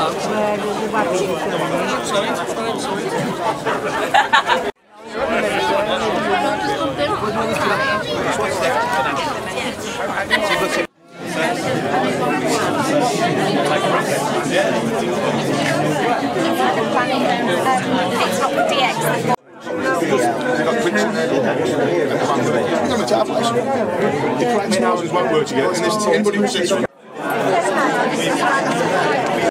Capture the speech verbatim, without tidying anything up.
Non-metropolitan. The correct houses won't work together, and there's anybody who sits